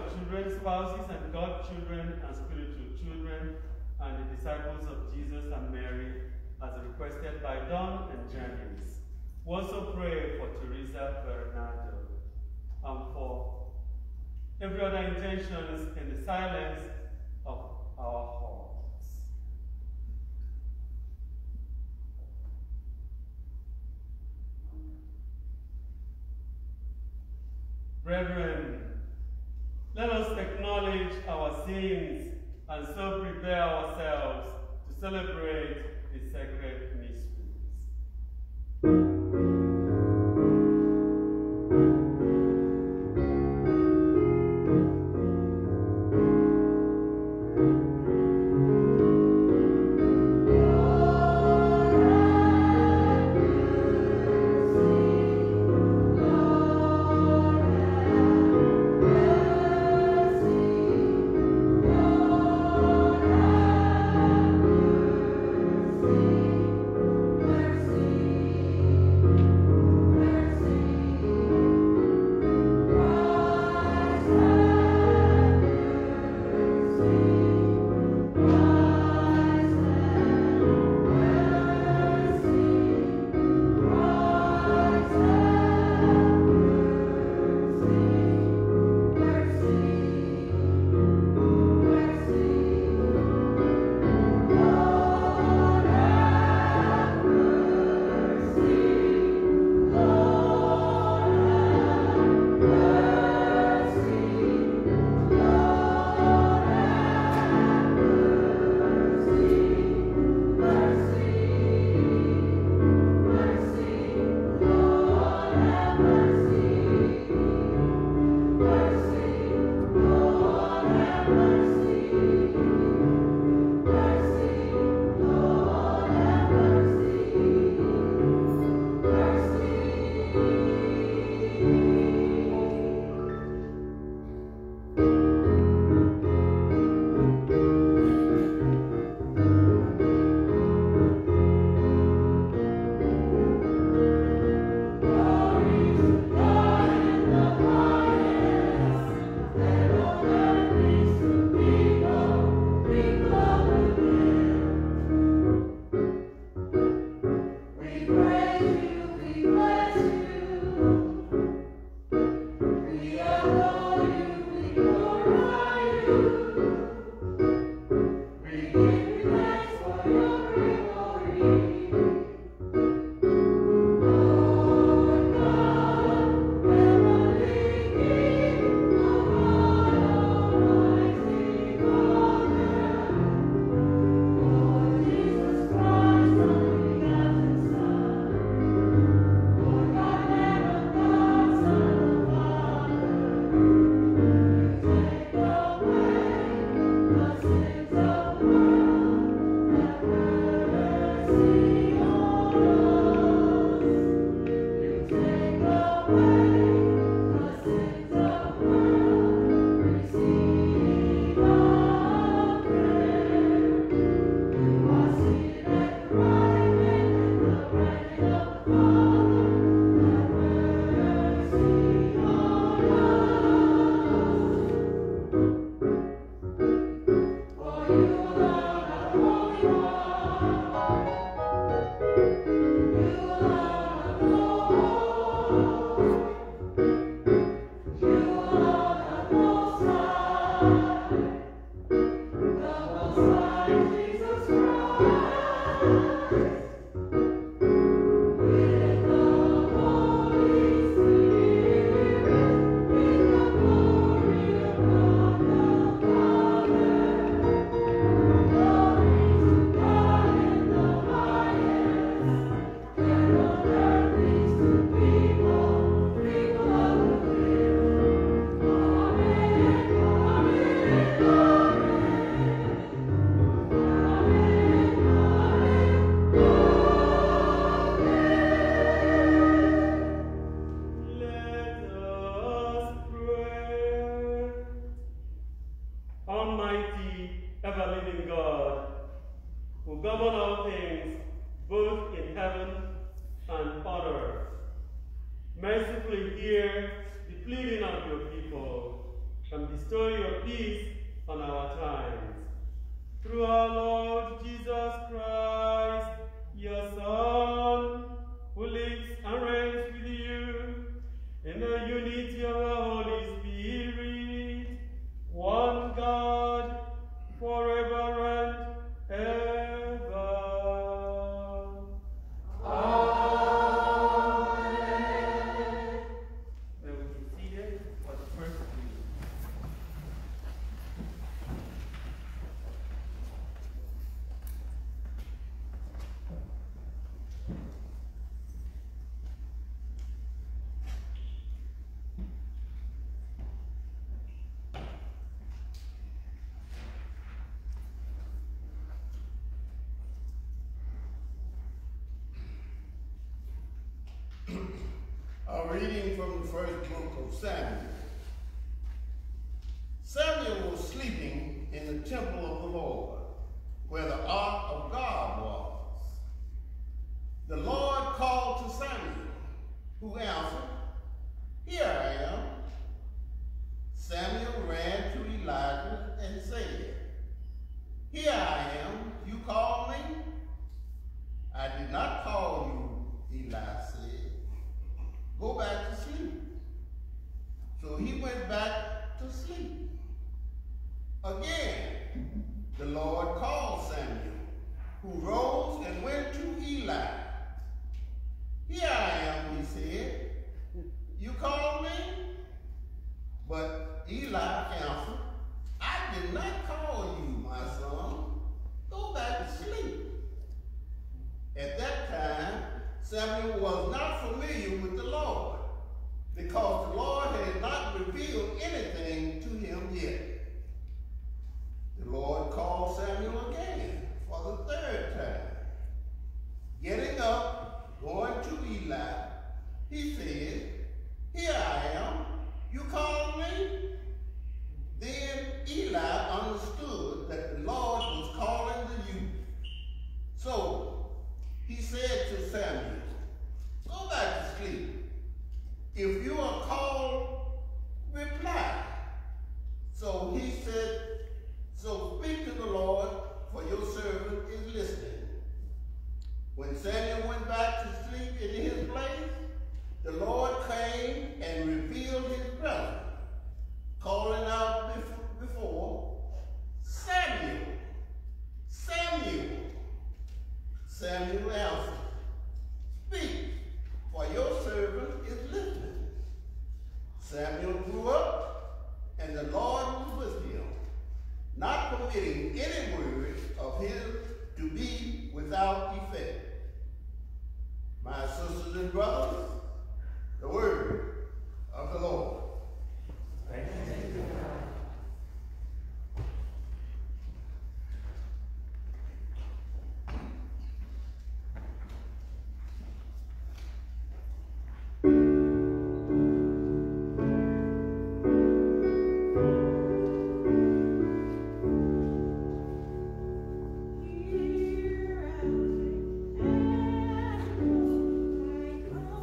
children, spouses, and godchildren, and spiritual children, and the disciples of Jesus and Mary, as requested by Don and Janice. We also pray for Teresa, Verna, and for every other intentions in the silence of our hearts. Reverend, let us acknowledge our sins and so prepare ourselves to celebrate the sacred mysteries. and bestow your peace on our times. Through our Lord Jesus Christ, your Son, who lives and reigns with you in the unity of the Holy Spirit, one God, forever and ever. Amen. May we be seated for the first reading. A reading from the first book of Samuel. Samuel was sleeping in the temple of the Lord, where the ark of God was. The Lord called to Samuel, who answered, "Here I am." Samuel ran to Elijah and said, "Here I am, you called me?" "I did not call you," Eli said. "Go back to sleep." So he went back to sleep. Again, the Lord called Samuel, who rose and went to Eli. "Here I am," he said. "You called me?" But Eli answered, "I did not call you, my son. Go back to sleep." At that time, Samuel was not familiar with the Lord, because the Lord had not revealed anything to him yet. The Lord called Samuel again for the third time. Getting up, going to Eli, he said, "Here I am. You called me?" Then Eli understood that the Lord was calling the youth. So he said to Samuel, "Go back to sleep. If you are called, reply." So he said, "So speak to the Lord, for your servant is listening." When Samuel went back to sleep in his place, the Lord came and revealed his presence, calling out before, "Samuel, Samuel." Samuel answered, "Speak, for your servant is listening." Samuel grew up, and the Lord was with him, not permitting any word of his to be without effect. My sisters and brothers, the word of the Lord. Thanks be to God. Here I am, I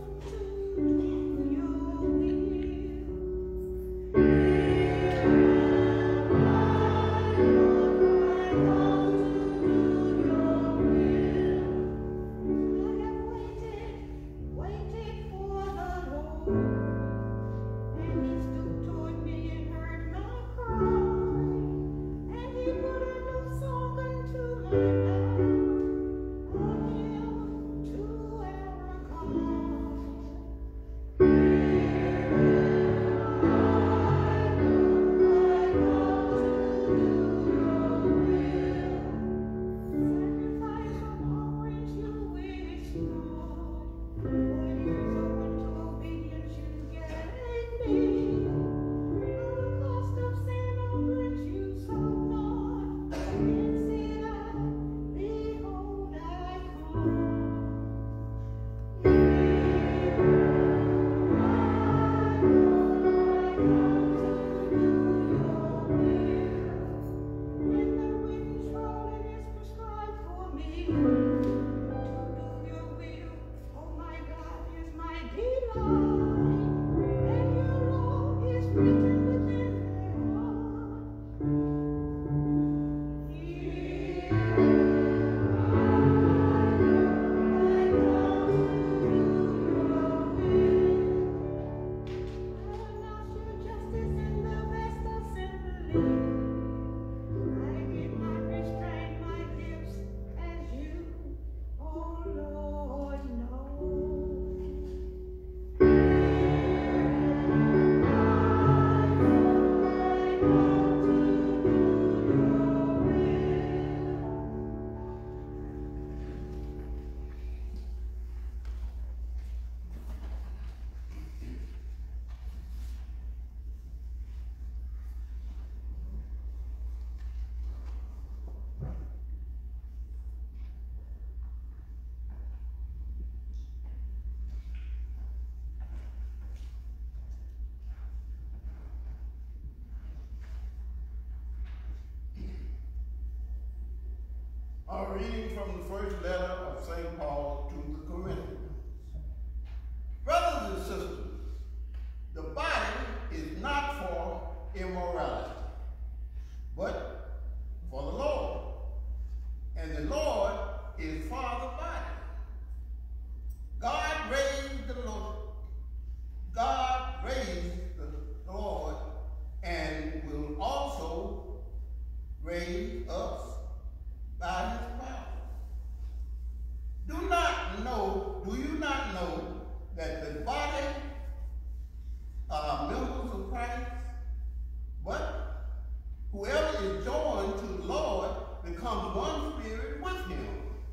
A reading from the first letter of St. Paul to the Corinthians. Brothers and sisters, the body is not for immorality, but for the Lord, and the Lord is for the body. God raised the Lord and will also raise us by his power. Do you not know that the body are members of Christ? But whoever is joined to the Lord becomes one spirit with him.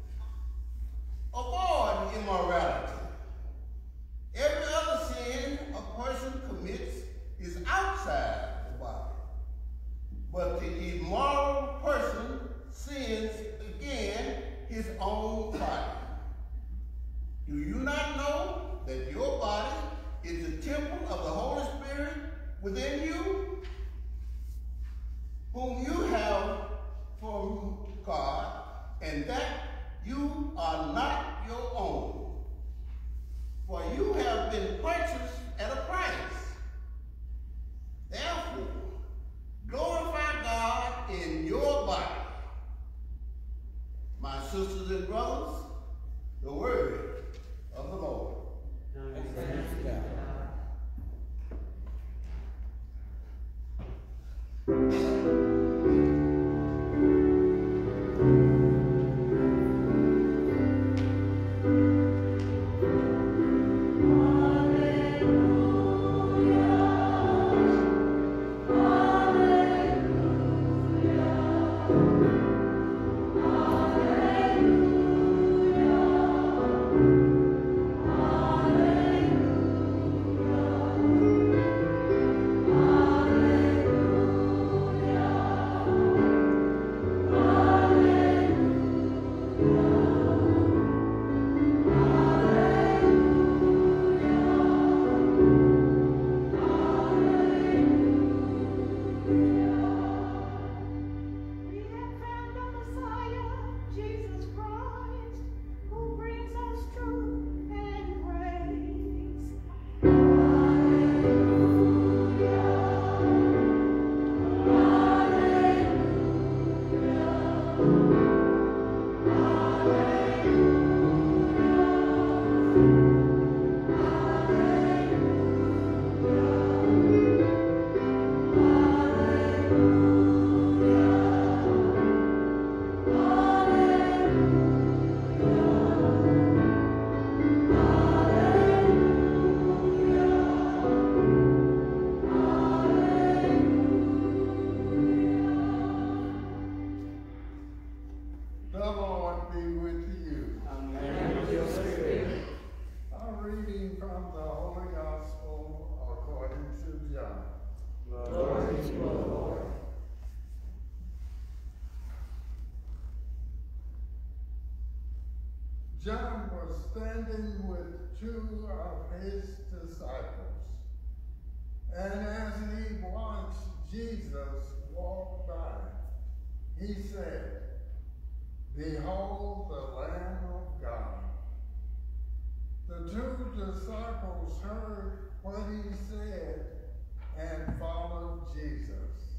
Avoid immorality. Every other sin a person commits is outside the body. But the immoral person sins against his own body. Do you not know that your body is the temple of the Holy Spirit within you, whom you have from God, and that you are not your own? For you have been purchased at a price. Therefore, glorify God in your body. My sisters and brothers, the word of the Lord. Thanks be to God. John was standing with two of his disciples, and as he watched Jesus walk by, he said, "Behold the Lamb of God." The two disciples heard what he said and followed Jesus.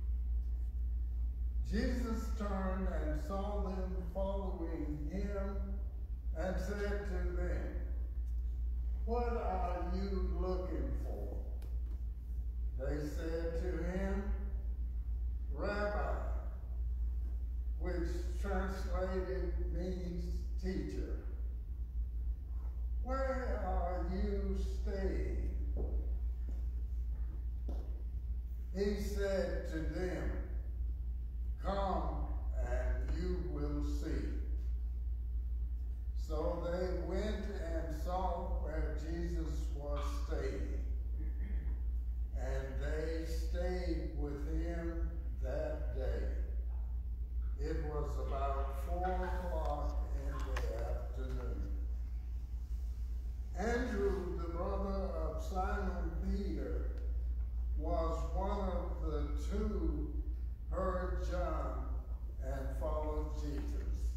Jesus turned and saw them following him and said to them, "What are you looking for?" They said to him, "Rabbi," which translated means teacher, "where are you staying?" He said to them, "Come and you will see." So they went and saw where Jesus was staying, and they stayed with him that day. It was about 4:00 in the afternoon. Andrew, the brother of Simon Peter, was one of the two, heard John and followed Jesus.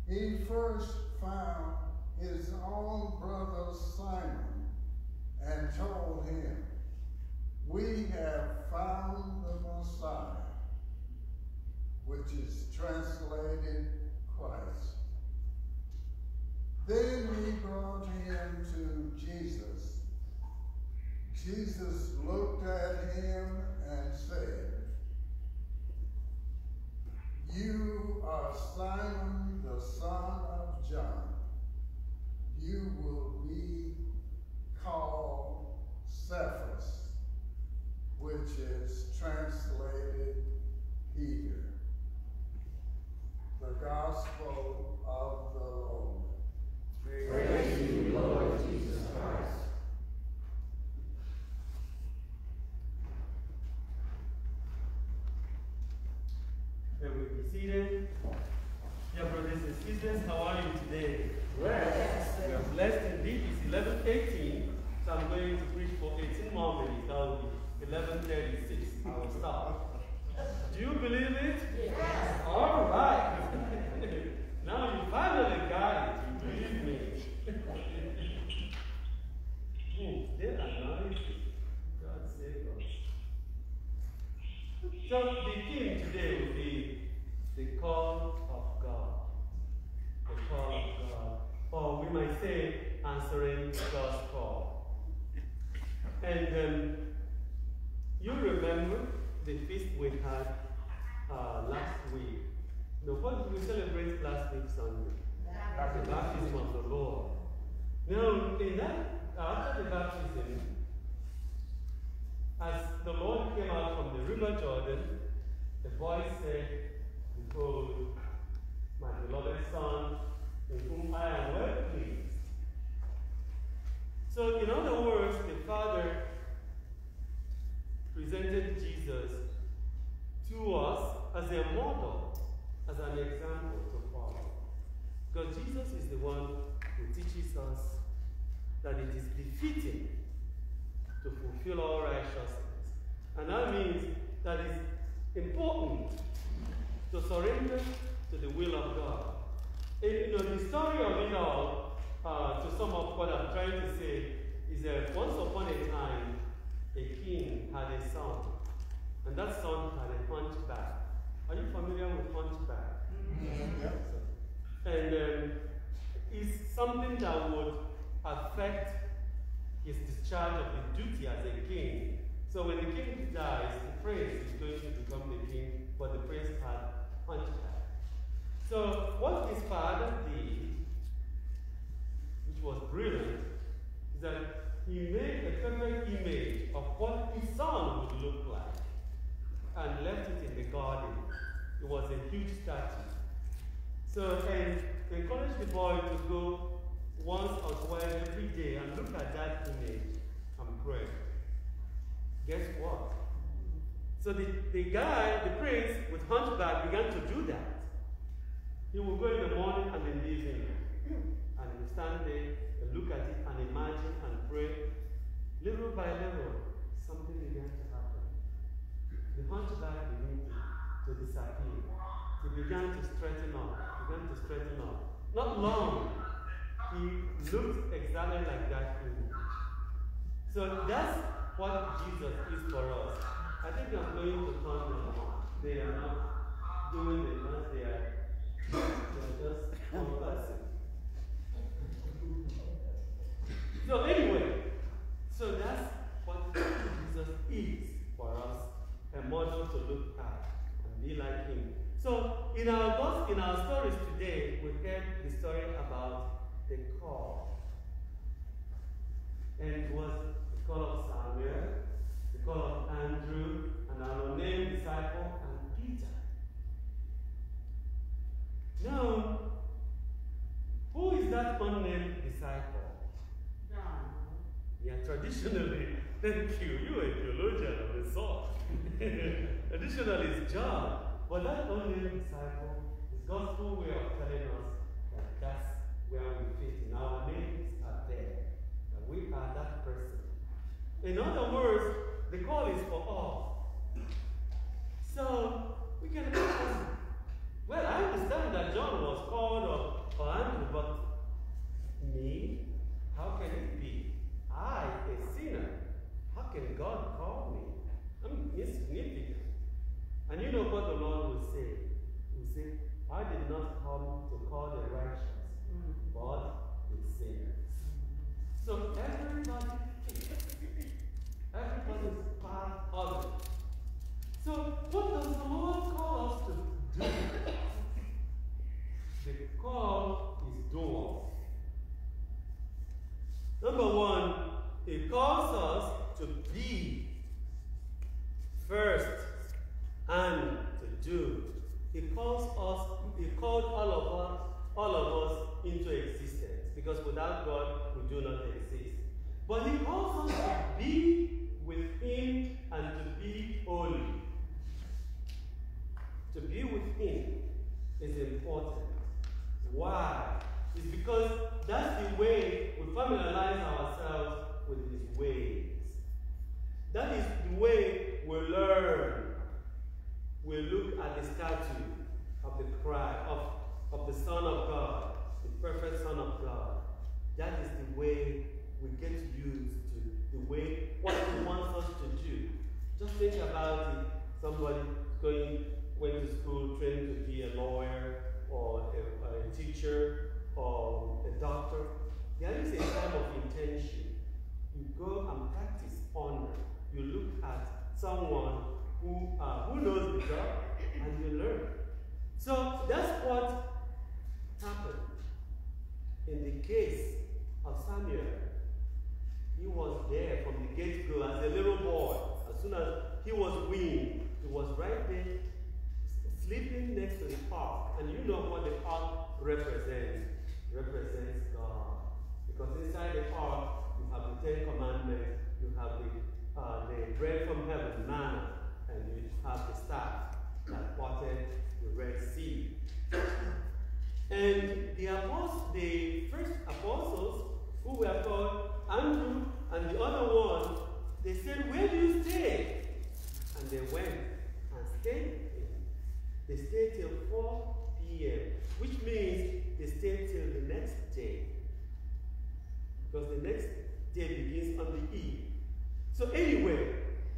he first found his own brother Simon and told him, "We have found the Messiah," which is translated Christ. Then he brought him to Jesus. Jesus looked at him and said, "You are Simon, the son of John. You will be called Cephas," which is translated Peter. The Gospel of the Lord. Praise to you, Lord Jesus Christ. May we be seated. Dear brothers and sisters, how are you today? Blessed. We are blessed indeed. It's 11:18, so I'm going to preach for 18 more minutes. That will be 11:36. I will stop. Do you believe it? Yes. All right. Now you finally got it. You believe me. They are noisy. God save us. So the theme today will be the call of God. The call of God. Or we might say, answering God's call. And you remember the feast we had last week. No, what did we celebrate last week Sunday? The baptism of the Lord. Now, in that, after the baptism, as the Lord came out from the river Jordan, the voice said, "Behold, my beloved Son, in whom I am well pleased." So, in other words, the Father presented Jesus to us as a model, as an example to follow. Because Jesus is the one who teaches us that it is befitting to fulfill all righteousness. And that means that it's important to surrender to the will of God. And, the story of it all, to sum up what I'm trying to say, is that once upon a time, a king had a son. And that son had a hunchback. Are you familiar with hunchback? Mm-hmm. Yeah. And it's something that would affect his discharge of the duty as a king. So when the king dies, the prince is going to become the king, but the prince had hunchback. So what his father did, which was brilliant, is that he made a perfect image of what his son would look like and left it in the garden. It was a huge statue. So, and they encouraged the boy to go once or twice every day and look at that image and pray. Guess what? So the guy, the prince with hunchback, began to do that. He would go in the morning and in the evening, and he would stand there and look at it and imagine and pray. Little by little, something began to happen. The hunchback began to disappear. He began to straighten up. Not long, he looked exactly like that image. So that's what Jesus is for us. I think I'm going to turn them on. They are not doing the dance, they are just conversing. So anyway, so that's what Jesus is for us, a model to look at and be like him. So in our stories today, we heard the story about the call. And it was the call of Samuel, the call of Andrew, and our unnamed disciple, and Peter. Now, who is that unnamed disciple? John. Yeah, traditionally, thank you, you are a theologian of the sort. Traditionally, it's John. But that unnamed disciple is God's way of telling us that that's where we fit in. Our names are there. That we are that person. In other words, the call is for all. So we can ask, well, I understand that John was called, or Number one, he calls us to be first and to do. He called all of us into existence, because without God we do not exist. But he calls us to be with him and to be holy. To be with him is important. Why? It's because that's the way we familiarize ourselves with his ways. That is the way we learn. We look at the statue of the Christ, of the Son of God, the perfect Son of God. That is the way we get used to, the way what he wants us to do. Just think about it. Somebody went to school training to be a lawyer or a teacher or a doctor. There is a time of intention. You go and practice honor. You look at someone who knows the job, and you learn. So that's what happened in the case of Samuel. He was there from the get-go as a little boy. As soon as he was weaned, he was right there, sleeping next to the ark. And you know what the ark represents. It represents God. Because inside the ark, you have the 10 Commandments, you have the bread from heaven, manna, and you have the staff that parted the Red Sea. And the first apostles, who were called Andrew and the other one, they said, "Where do you stay?" And they went and stayed with him. They stayed till 4 p.m., which means they stayed till the next day. Because the next day begins on the eve. So anyway,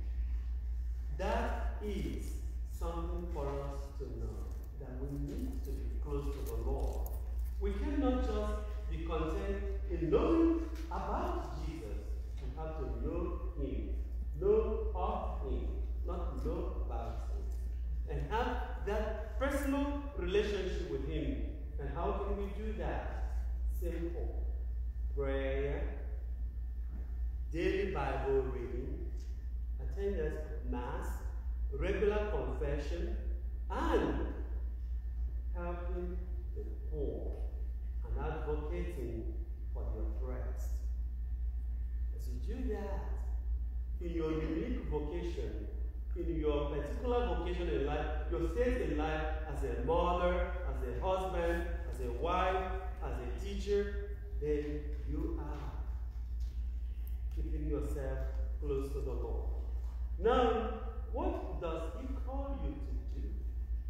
that is something for us to know, that we need to be close to the Lord. We cannot just be content in knowing about Jesus. We have to know him, know of him, not know about him, and have that personal relationship with him. And how can we do that? Simple. Prayer, daily Bible reading, attendance at Mass, regular confession, and helping the poor and advocating for the oppressed. As you do that, in your unique vocation, in your particular vocation in life, your state in life as a mother, as a husband, as a wife, as a teacher, then you are keeping yourself close to the Lord. Now, what does he call you to do?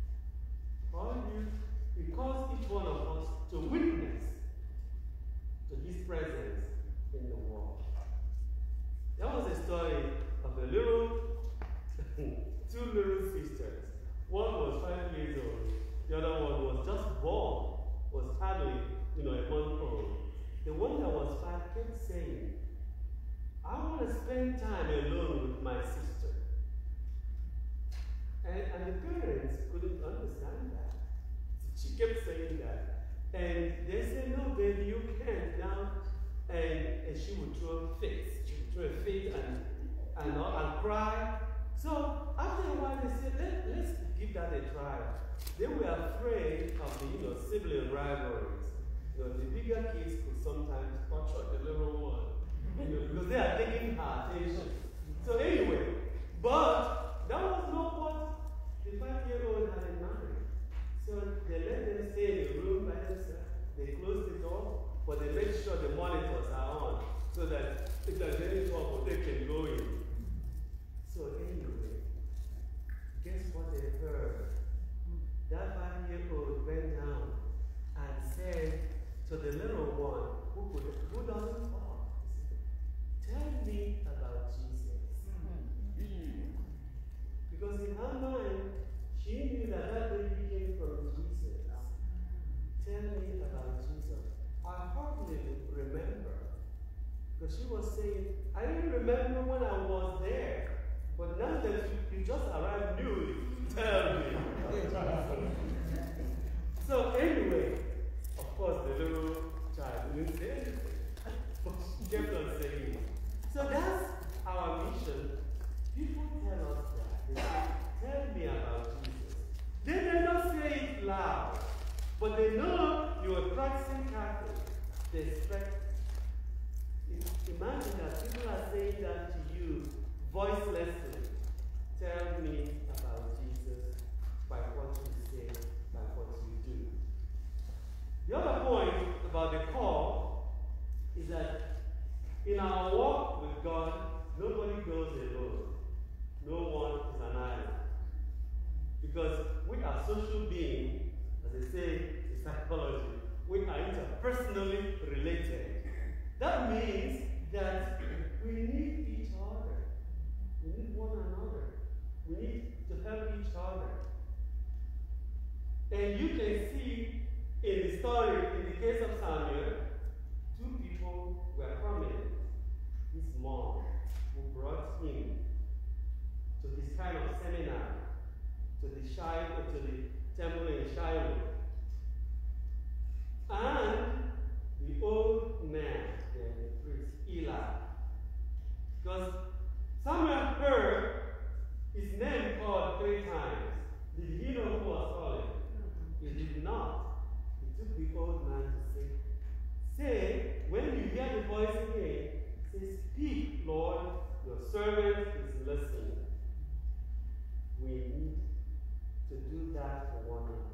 He calls each one of us to witness to his presence in the world. There was a story of two little sisters. One was 5 years old, the other one was just born, was hardly, a month old. The one that was 5 kept saying, "I want to spend time alone with my sister." And the parents couldn't understand that. She kept saying that. And they said, "No, baby, you can't now." And she would throw fits. She would throw a fit and cry. So after a while, they said, let's give that a try. They were afraid of the sibling rivalries. The bigger kids could sometimes torture the little one, because they are taking her attention. So anyway, but that was not what the 5-year-old had in mind. So they let them stay in the room by themselves. They closed the door, but they made sure the monitors are on, so that if there's any trouble, they can go in. So anyway, guess what they heard? That 5-year-old went down and said to the little one who doesn't talk, "Tell me about Jesus." Because in her mind, she knew that baby came from Jesus. "Tell me about Jesus." I hardly remember. Because she was saying, "I didn't remember when I was there. But now that you just arrived new, tell me." So anyway, of course, the little child didn't say anything. But she kept they expect. Imagine that people are saying that to you voicelessly. Tell me about Jesus by what you say, by what you do. The other point about the call is that in our walk with God, nobody goes alone. No one is an island. Because we are social beings, as they say in psychology, we are interpersonally related. That means that we need each other. We need one another. We need to help each other. And you can see in the story, in the case of Samuel, two people were prominent. His mom, who brought him to this kind of seminar, to the temple in Chiawa, and the old man, the priest, Eli. Because Samuel heard his name called 3 times. Did he know who was calling? He did not. He took the old man to say, when you hear the voice again, say, speak, Lord, your servant is listening. We need to do that for one another.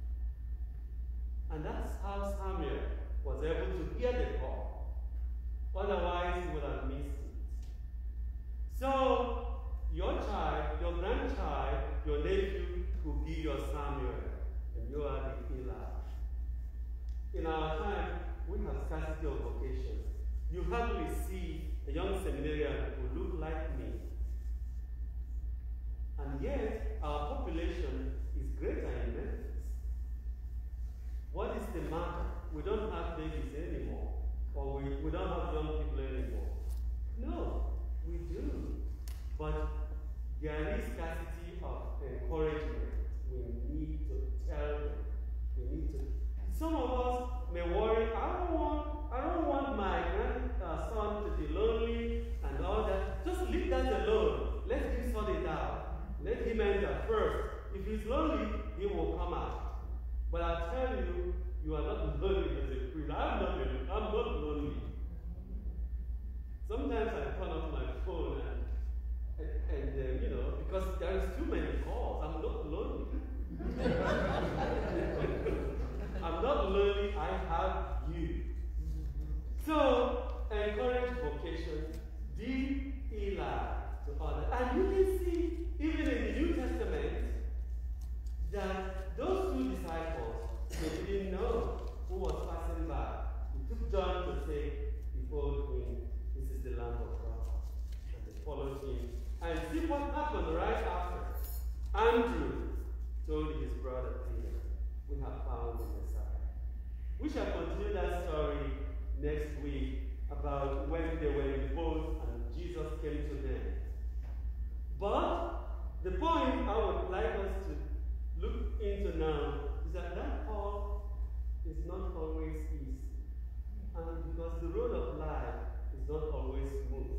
And that's how Samuel was able to hear the call. Otherwise, he would have missed it. So, your child, your grandchild, your nephew will be your Samuel, and you are the Eli. In our time, we have scarcity of vocations. You hardly see a young seminarian who look like me. And yet, our population is greater in Memphis. What is the matter? We don't have babies anymore, or we don't have young people anymore. No, we do. But there is scarcity of encouragement. We need to tell them. We need to. Some of us may worry, I don't want my grandson to be lonely and all that. Just leave that alone. Let him sort it out. Let him enter first. If he's lonely, he will come out. But I tell you, you are not lonely as a priest. I'm not lonely. Sometimes I turn off my phone and because there is too many calls. I'm not lonely. I'm not lonely. I have you. So encourage vocation. Deep Eli to others. And you can see, even in the New Testament, that those 2 disciples, they didn't know who was passing by. He took John to say, behold him, this is the Lamb of God. And they followed him. And see what happened right after. Andrew told his brother Peter, we have found the Messiah. We shall continue that story next week about when they were in the boat and Jesus came to them. But the point I would like us to look into now is that call is not always easy. And because the road of life is not always smooth.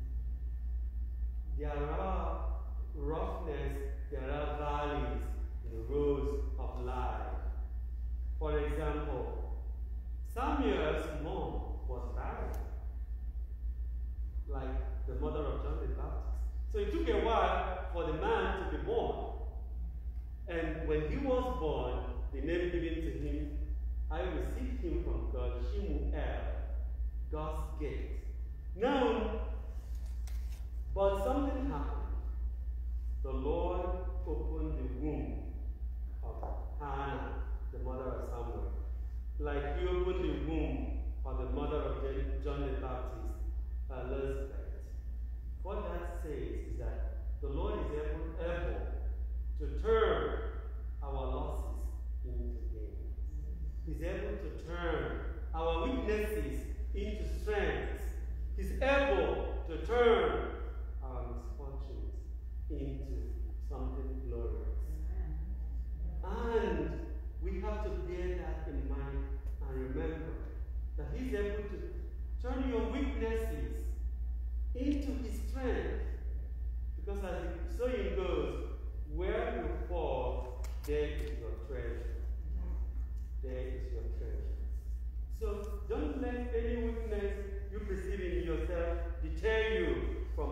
There are roughness, there are valleys in the roads of life. For example, Samuel's mom was barren, like the mother of John the Baptist. So it took a while for the man to be born. And when he was born, the name given to him, I received him from God, Shemuel, God's gate. Now, but something happened. The Lord opened the womb of Hannah, the mother of Samuel. Like he opened the womb of the mother of John the Baptist, Elizabeth. What that says is that the Lord is able to turn our losses into gains. He's able to turn our weaknesses into strengths. He's able to turn our misfortunes into something glorious. And we have to bear that in mind and remember that He's able to turn your weaknesses into His strength. Because as the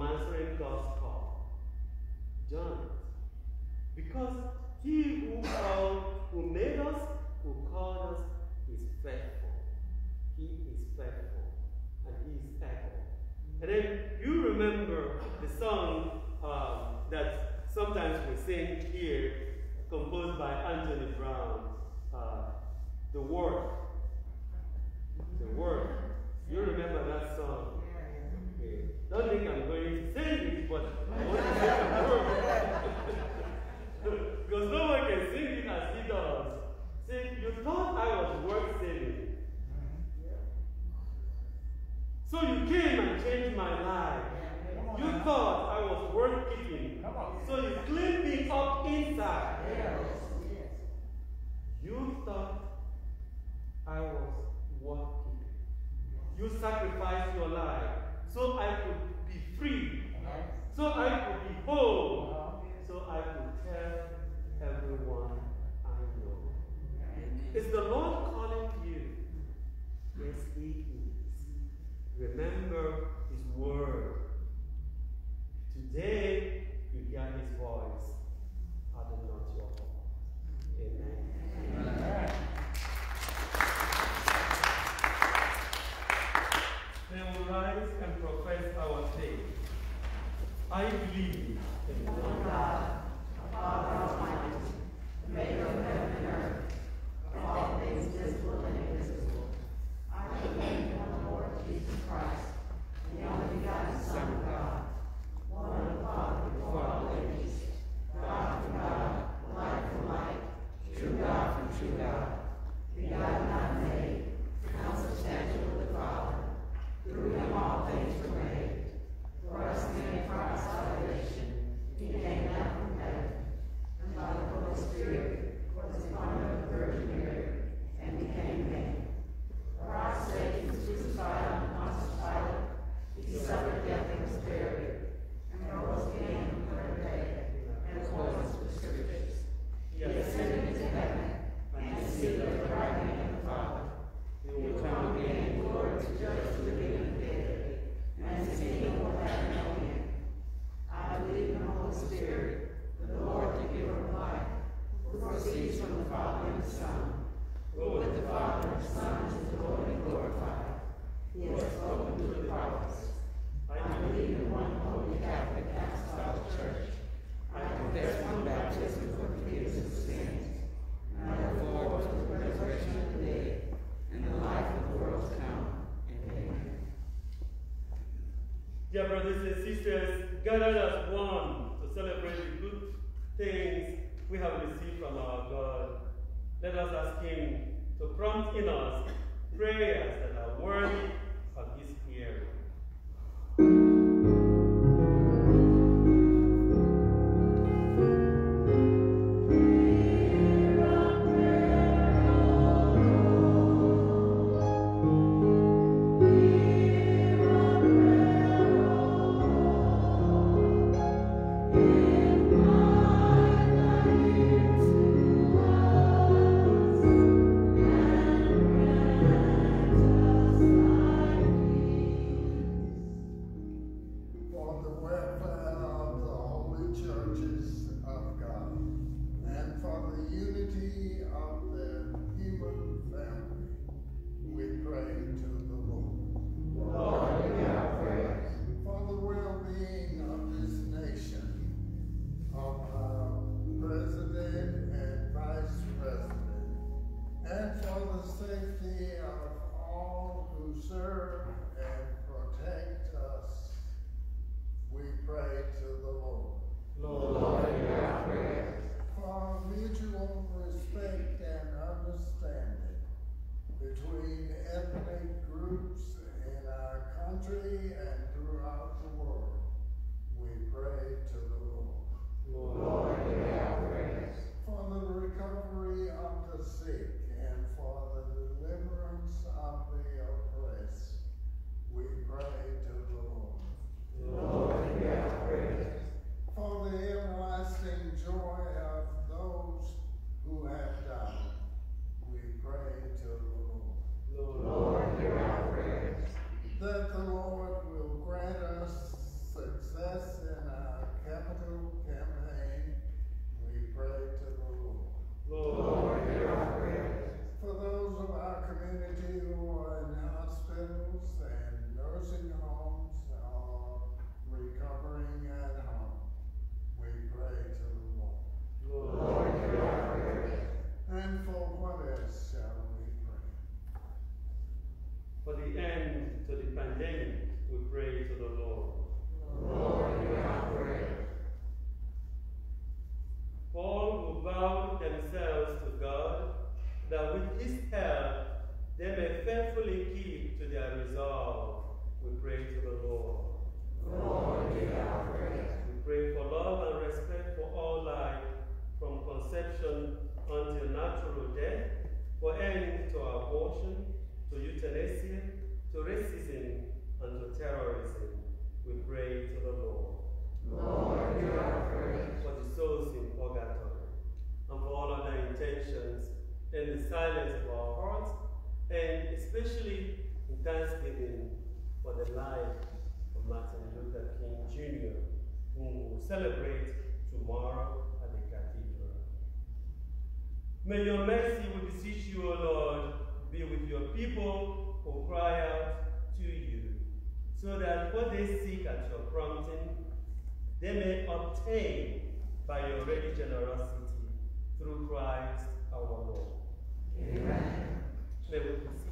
answering God's call. Done it. Because he who made us, who called us, is faithful. He is faithful. And he is able. And then you remember the song that sometimes we sing here, composed by Anthony Brown, The Word. The Word. You remember that song? Okay. Don't think I'm going to sing it, but I want to sing the word. Because no one can sing it as he does. See, you thought I was worth saving. So you came and changed my life. You thought I was worth keeping. So you cleaned me up inside. You thought I was worth keeping. You sacrificed your life so I could be free. So I could be whole. So I could tell everyone I know. Is the Lord calling you? Yes, he is. Remember his word. Today, you hear his voice. Harden not your heart. Amen. Amen. May we rise and profess our faith. I believe in one God, Father Almighty, maker of heaven and earth, of all things visible and invisible. I believe in one Lord Jesus Christ, the only begotten Son of God, one of the Father before all ages, God from God, light from light, true God from true God, begotten not made, consubstantial with the Father. Through him all things were made. For us men, for our salvation, he came down from heaven, and by the Holy Spirit was born of the Virgin Mary, and became man. For our sake he was crucified on Pontius Pilate. He suffered death and was buried, and rose again on the third day, in accordance with the Scriptures. He ascended into heaven, and is seated at the right hand of the Father. He will come again in glory to judge the living and the dead, and his kingdom will have no end. I believe in the Holy Spirit, the Lord, the giver of life, who proceeds from the Father and the Son, who with the Father and the Son is adored and glorified. He has spoken through the prophets. I believe in one holy Catholic Apostolic Church. I confess one baptism for the forgiveness of sins, and I look forward to the resurrection of the dead and the life of the world to come. Amen. Dear brothers and sisters, gathered as one to celebrate the good things we have received from our God, let us ask him to prompt in us prayers that are worthy of his hearing. That the Lord will especially in Thanksgiving for the life of Martin Luther King Jr., whom we will celebrate tomorrow at the cathedral. May your mercy, we beseech you, O Lord, be with your people who cry out to you, so that what they seek at your prompting, they may obtain by your ready generosity through Christ our Lord. Amen. May we proceed.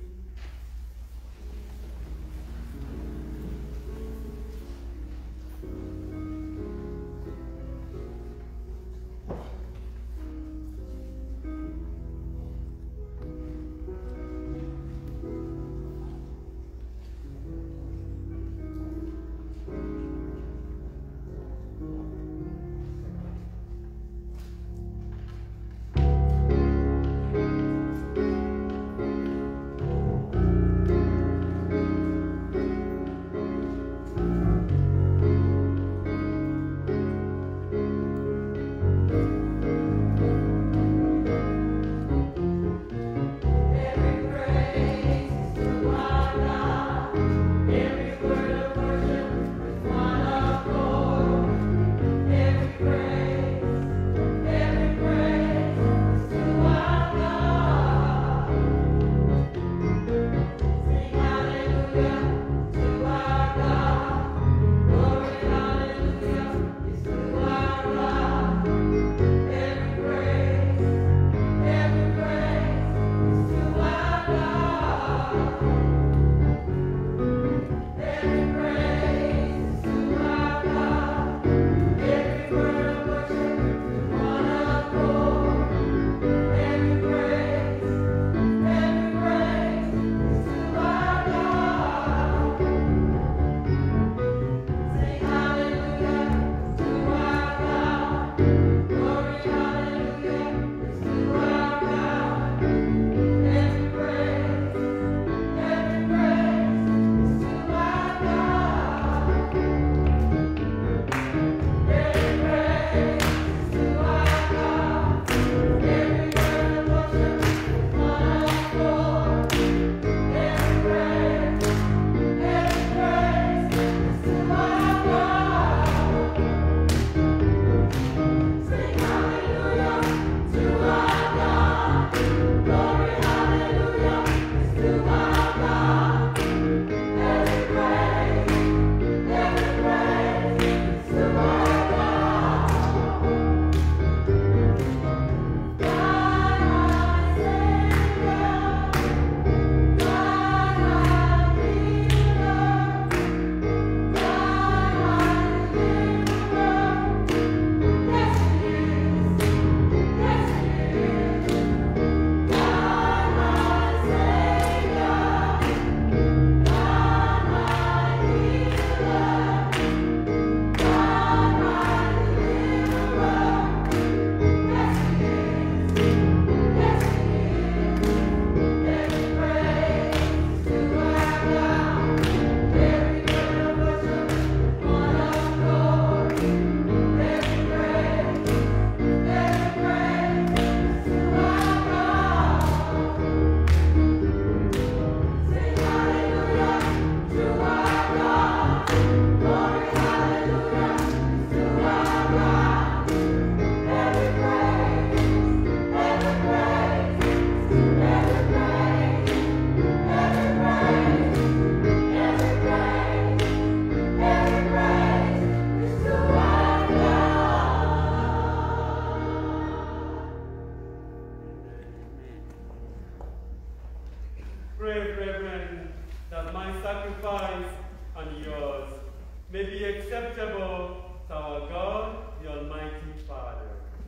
Pray, Reverend, that my sacrifice and yours may be acceptable to our God, the Almighty Father.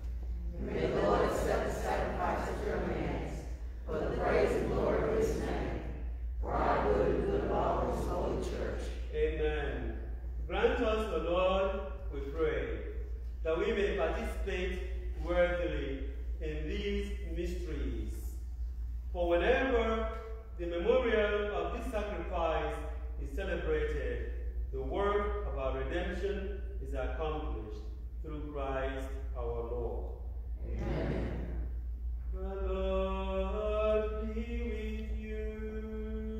May the Lord accept the sacrifice at your hands for the praise and glory of his name, for our good and good of all his holy church. Amen. Grant us, O Lord, we pray, that we may participate worthily in these mysteries. For whenever the memorial of this sacrifice is celebrated, the work of our redemption is accomplished through Christ our Lord. Amen. The Lord be with you.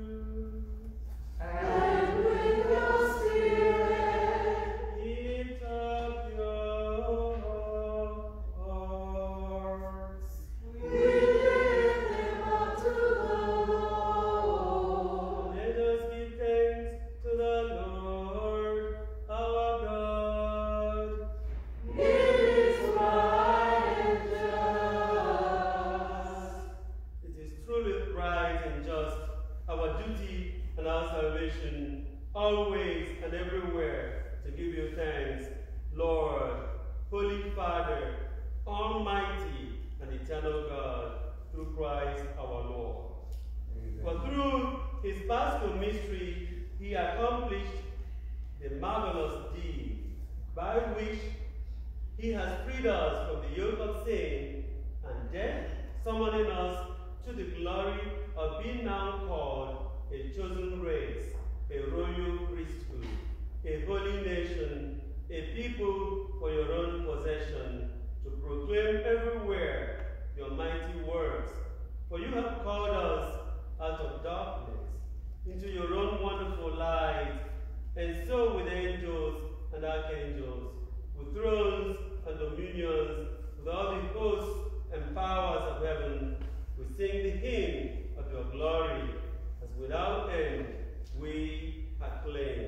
always and everywhere to give you thanks, Lord, Holy Father, Almighty and eternal God, through Christ our Lord. Amen. For through his paschal mystery, he accomplished the marvelous deed by which he has freed us from the yoke of sin and death, summoning us to the glory of being now called a chosen race, a royal priesthood, a holy nation, a people for your own possession, to proclaim everywhere your mighty works. For you have called us out of darkness into your own wonderful light, and so with angels and archangels, with thrones and dominions, with all the hosts and powers of heaven, we sing the hymn of your glory, as without end we acclaim.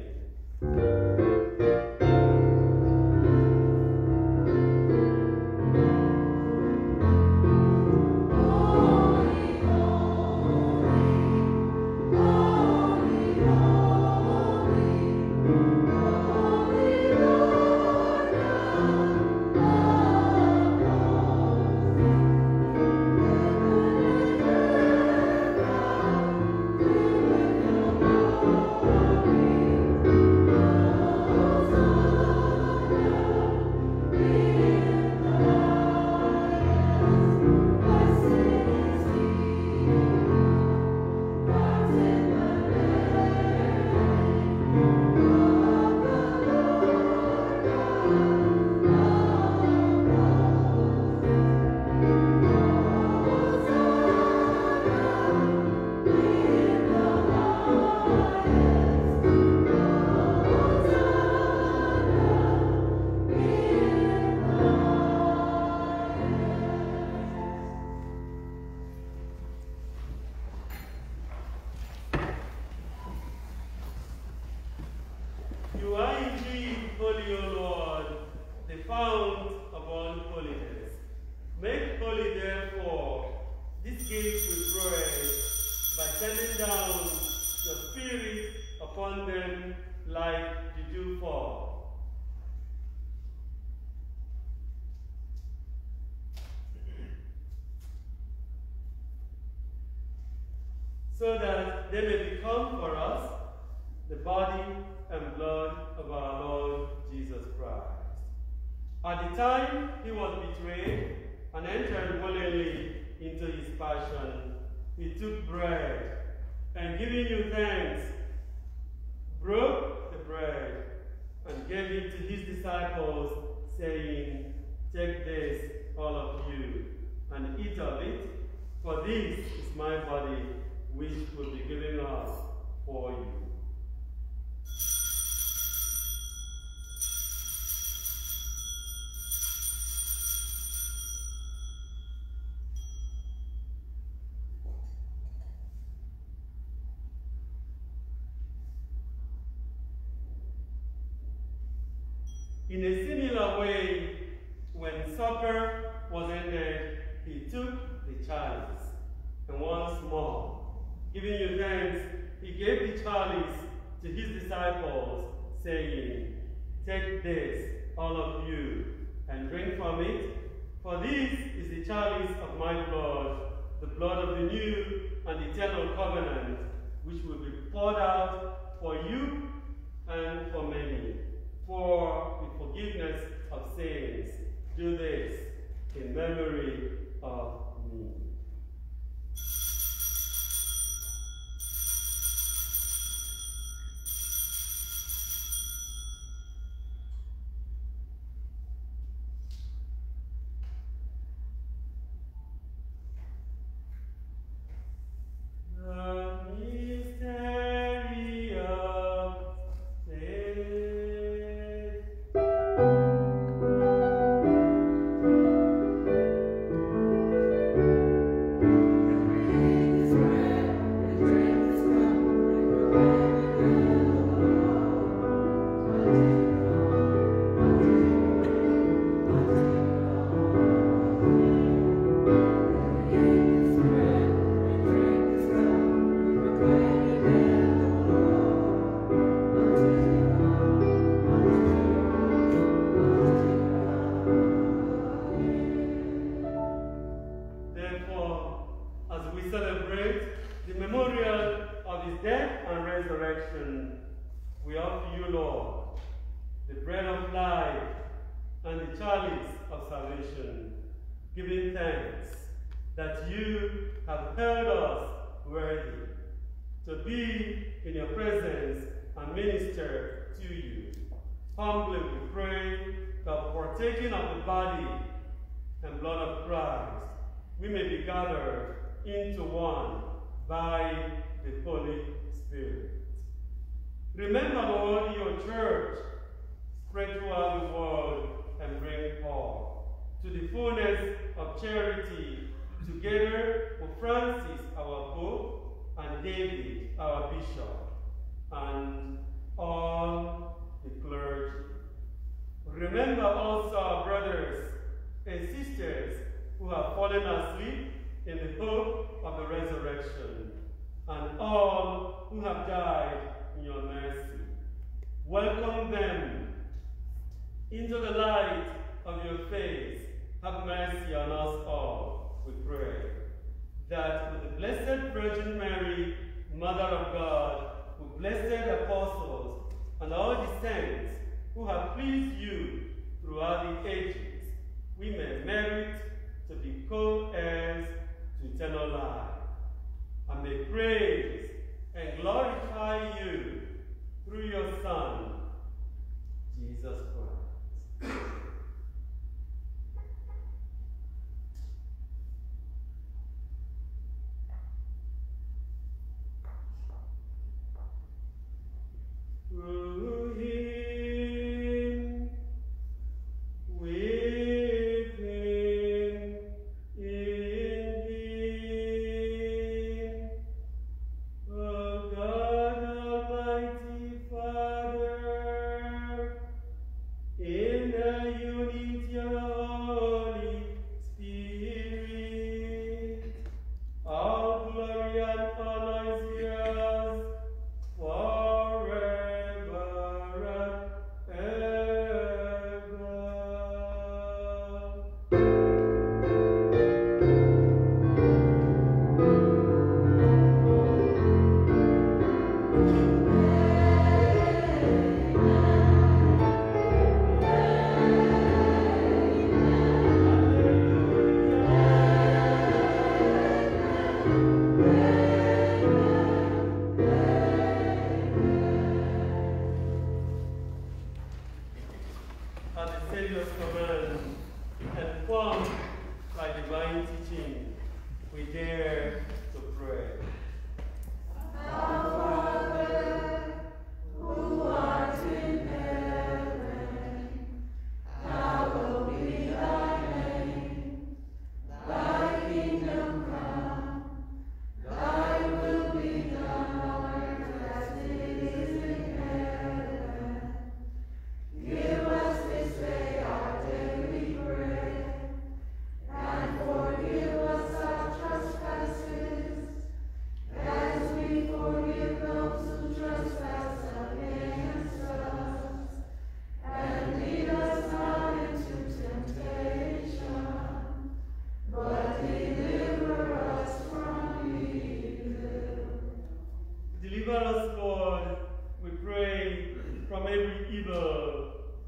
So that they may become for us the body and blood of our Lord Jesus Christ. At the time he was betrayed and entered willingly into his passion, he took bread, and giving you thanks, broke the bread and gave it to his disciples, saying, "Take this, all of you, and eat of it, for this is my body, which will be given us for you." In a similar way, when supper was ended, he took the chalice, and once more, giving you thanks, he gave the chalice to his disciples, saying, "Take this, all of you, and drink from it, for this is the chalice of my blood, the blood of the new and eternal covenant, which will be poured out for you and for many, for the forgiveness of sins. Do this in memory of me." The mystery of brethren, we offer you, Lord, the bread of life and the chalice of salvation, giving thanks that you have held us worthy to be in your presence and minister to you. Humbly we pray that partaking of the body and blood of Christ, we may be gathered into one by the Holy Spirit. Remember, Lord, your church spread throughout the world and bring all to the fullness of charity, together with Francis, our Pope, and David, our Bishop, and all the clergy. Remember also our brothers and sisters who have fallen asleep in the hope of the resurrection, and all who have died in your mercy. Welcome them into the light of your face. Have mercy on us all, we pray, that with the Blessed Virgin Mary, Mother of God, with blessed apostles, and all the saints who have pleased you throughout the ages, we may merit to be co-heirs to eternal life, and may praise and glorify you through your Son, Jesus Christ. Through him, with him, in him, O God Almighty Father, in the unity of the Holy Spirit, all glory and honor is yours forever and ever. At the Savior's command, and formed by divine teaching, we dare to pray. Our Father, who art in heaven, hallowed be thy name. Thy kingdom come, thy will be done on earth as it is in heaven. Give us this day our daily bread, and forgive us our trespasses, as we forgive those who trespass against us. And lead us not into temptation, but deliver us from evil. Deliver us, Lord, we pray, from every evil.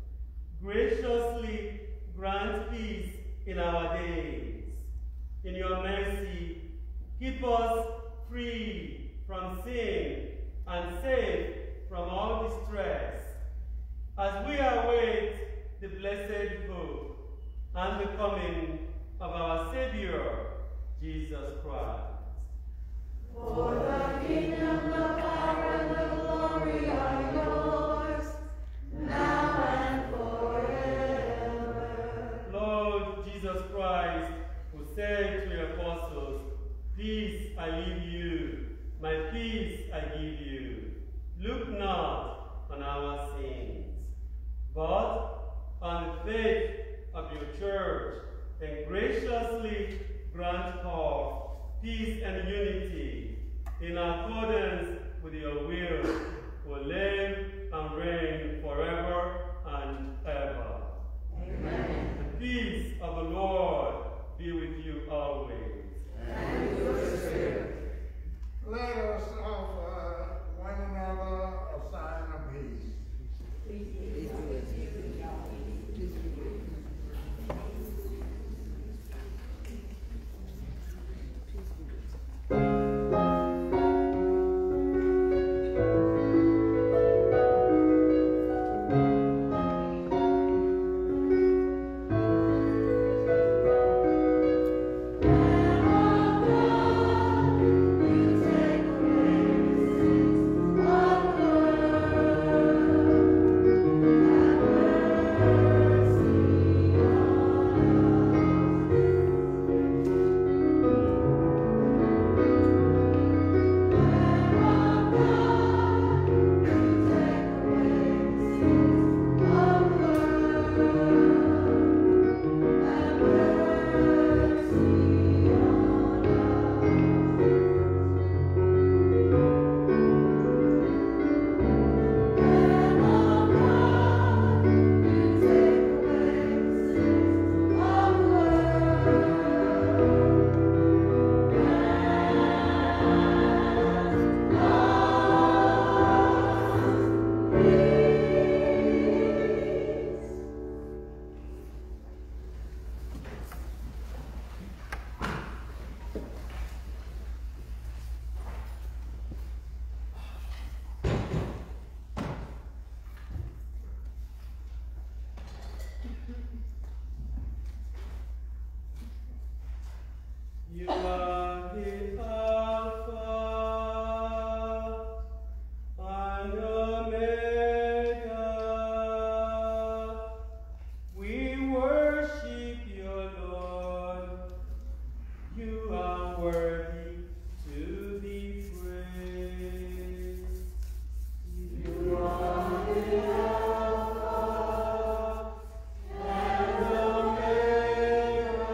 Graciously grant peace in our days. In your mercy, keep us free from sin and safe from all distress, as we await the blessed hope and the coming of our Savior, Jesus Christ. For the kingdom, the power, and the glory are yours, now and forever. Lord Jesus Christ, who said to your apostles, "Peace I leave you, my peace I give you. Look not on our sins, but on the faith of your church, and graciously grant her peace and unity in accordance with your will, who live and reign forever and ever." Amen. The peace of the Lord be with you always. And with your spirit. Let us offer one another a You are the Alpha and Omega. We worship you, Lord. You are worthy to be praised. You are the Alpha and Omega.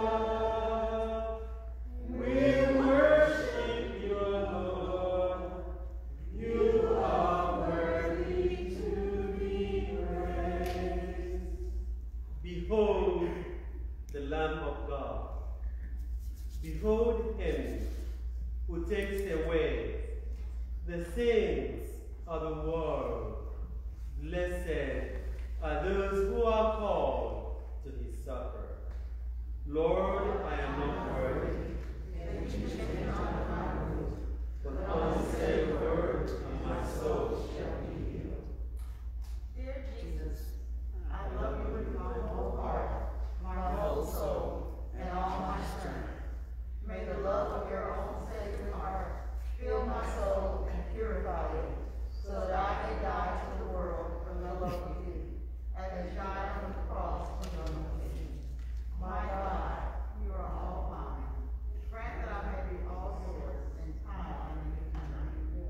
We worship you, Lord. You are worthy to be praised. Behold the Lamb of God. Behold him who takes away the sins of the world. Blessed are those who are called to his supper. Lord, I am not worthy that you should enter under my roof, but only say a word, and my soul shall be healed. Dear Jesus, I love you with my whole heart, my whole soul, and all my strength. May the love of your own sacred heart fill my soul and purify it, so that I may die to the world for the love of you, and may shine on the cross for your name. My God, you are all mine. Grant that I may be all yours in time and in eternity.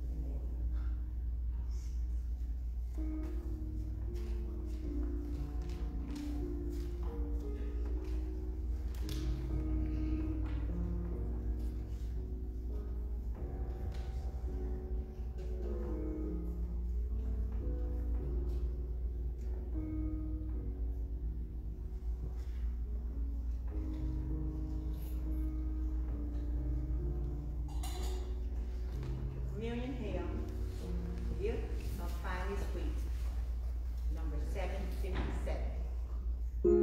Communion hymn, Gift of Finest Wheat, number 757.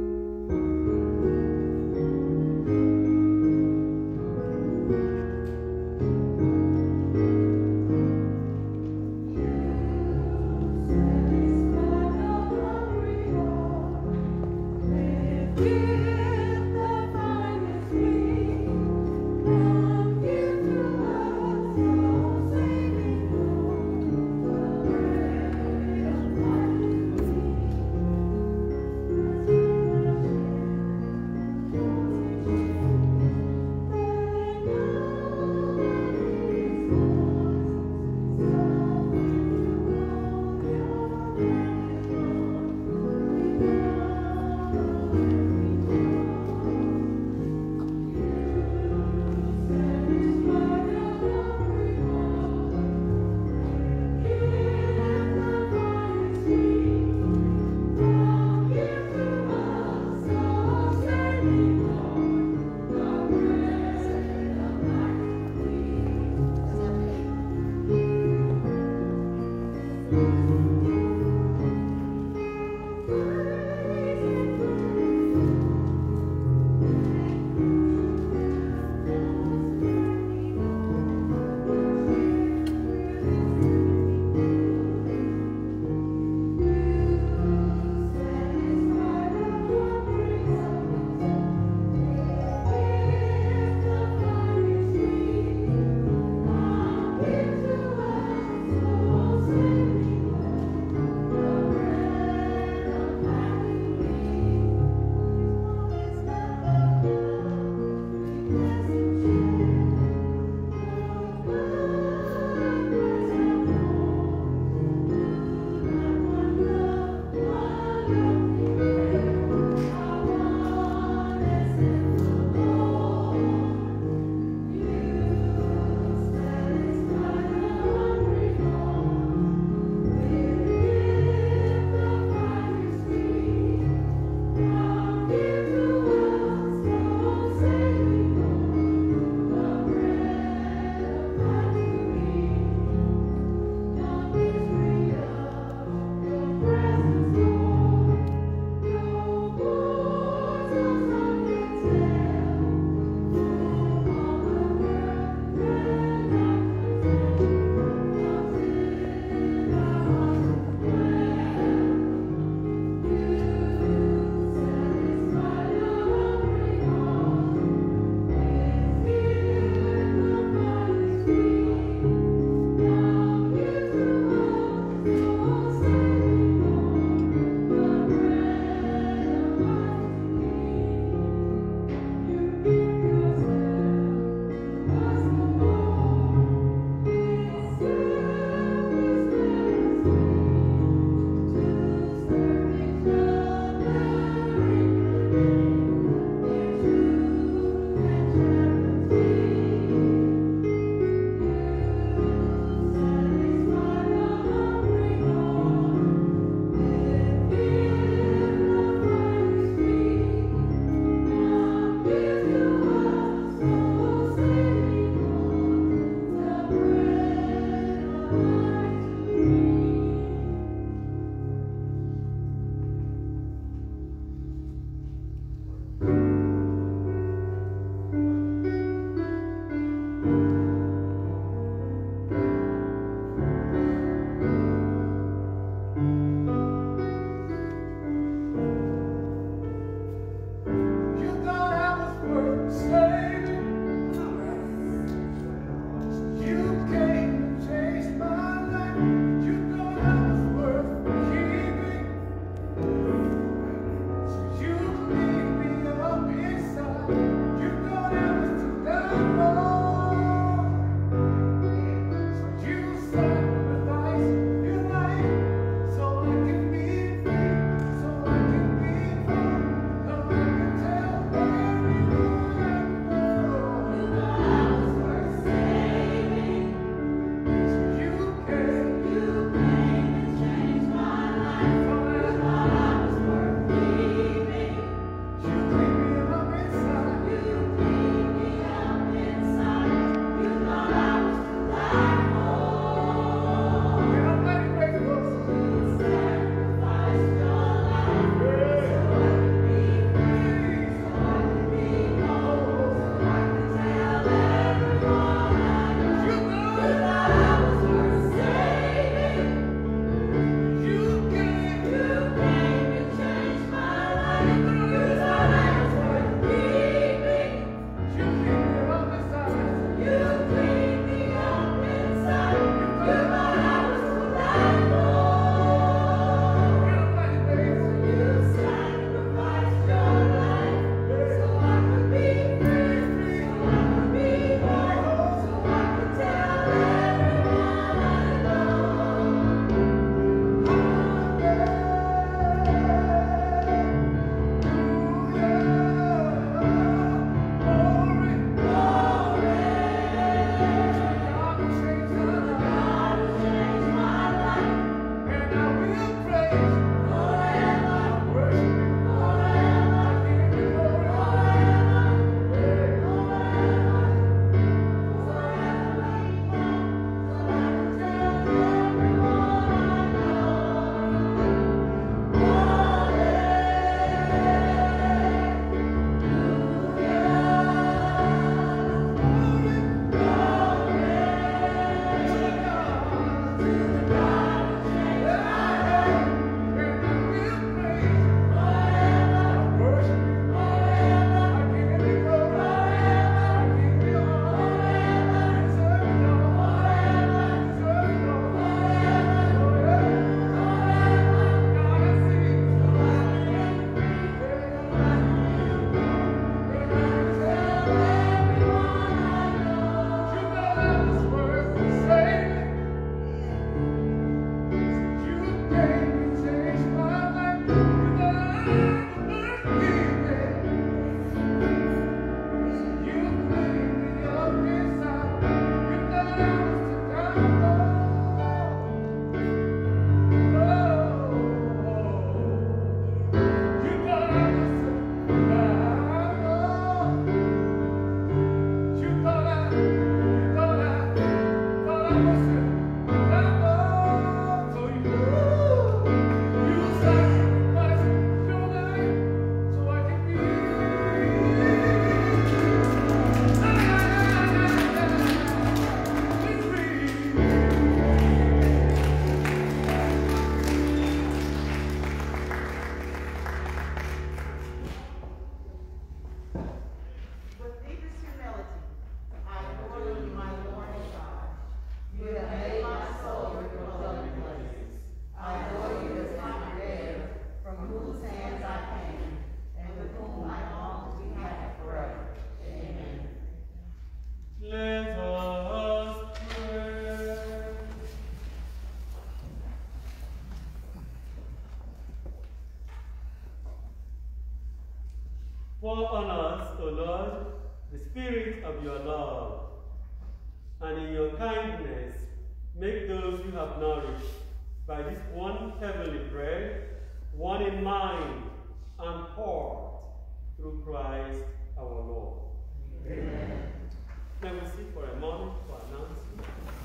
Pour on us, O Lord, the spirit of your love, and in your kindness make those you have nourished by this one heavenly bread, one in mind and heart, through Christ our Lord. Amen. Now we sit for a moment for announcement.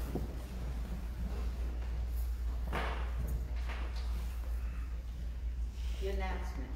The announcements.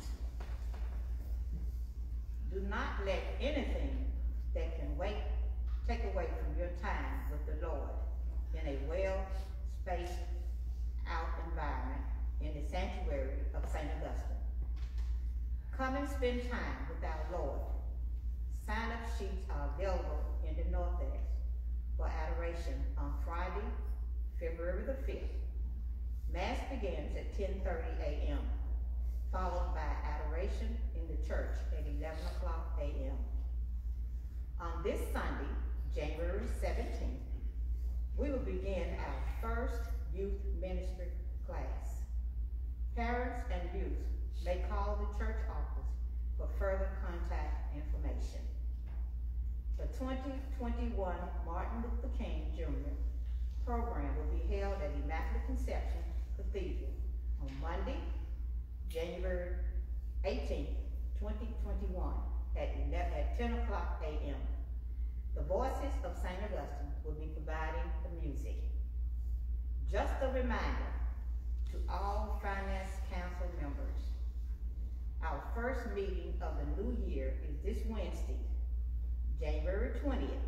Do not let anything that can wait take away from your time with the Lord in a well-spaced out environment in the sanctuary of St. Augustine. Come and spend time with our Lord. Sign-up sheets are available in the narthex for adoration on Friday, February the 5th. Mass begins at 10:30 a.m., followed by adoration in the church at 11 o'clock a.m. On this Sunday, January 17th, we will begin our first youth ministry class. Parents and youth may call the church office for further contact information. The 2021 Martin Luther King Jr. program will be held at Immaculate Conception Cathedral on Monday, January 18th, 2021 at 10 o'clock a.m. The Voices of St. Augustine will be providing the music. Just a reminder to all Finance Council members, our first meeting of the new year is this Wednesday, January 20th,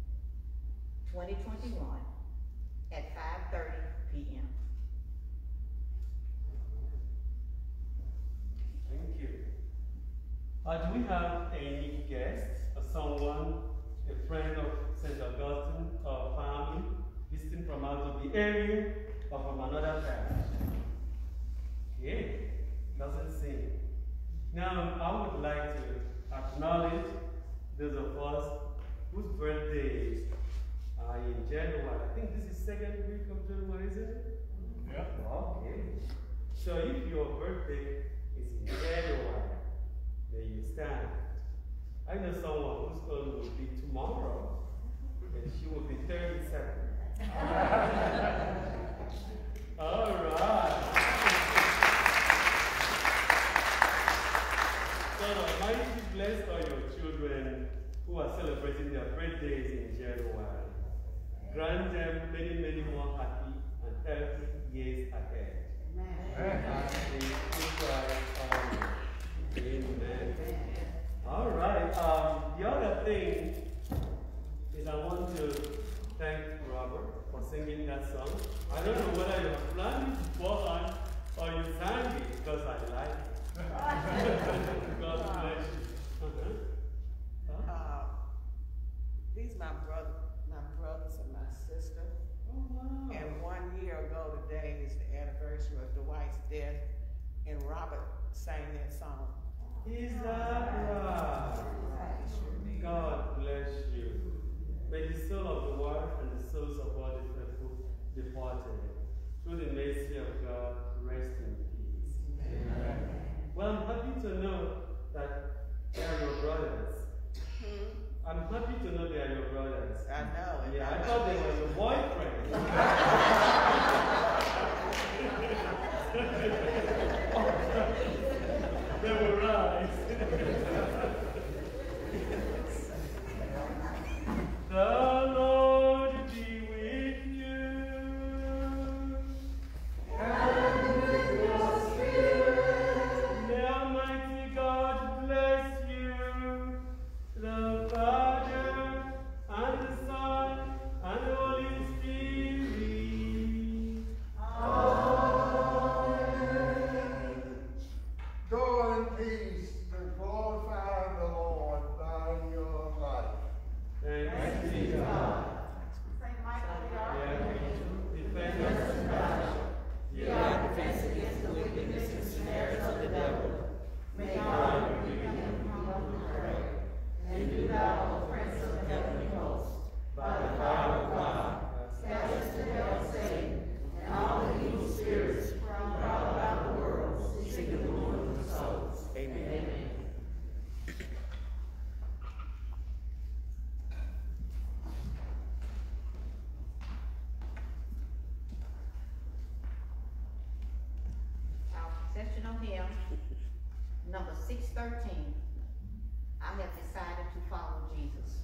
2021 at 5:30 p.m. Thank you. Do we have any guests or someone, a friend of St. Augustine or family, visiting from out of the area or from another parish? Okay, doesn't seem. Now, I would like to acknowledge those of us whose birthdays are in January. I think this is second week of January, isn't it? Yeah. Okay. So if your birthday is in January, there you stand. I know someone whose turn will be tomorrow, and she will be 37. All right. God Almighty bless all your children who are celebrating their birthdays in January. Grant them many, many more happy and healthy years ahead. Amen. Amen. All right. The other thing is I want to thank Robert for singing that song. I don't know whether you have planned it beforehand or you sang it because I like it. God bless you. These my brothers and my sister. Oh, wow. And 1 year ago today is the anniversary of Dwight's death, and Robert sang that song. Is that right? God bless you. May the soul of the wife and the souls of all the faithful departed, through the mercy of God, rest in peace. Amen. Well, I'm happy to know that they are your brothers. I'm happy to know they are your brothers. I know. Yeah, I thought they were your boyfriends. They were right. The Lord be with you. And with your spirit. May Almighty God bless you, the Father, and the Son, and the Holy Spirit. Amen. sessional hymn, number 613, I have decided to follow Jesus.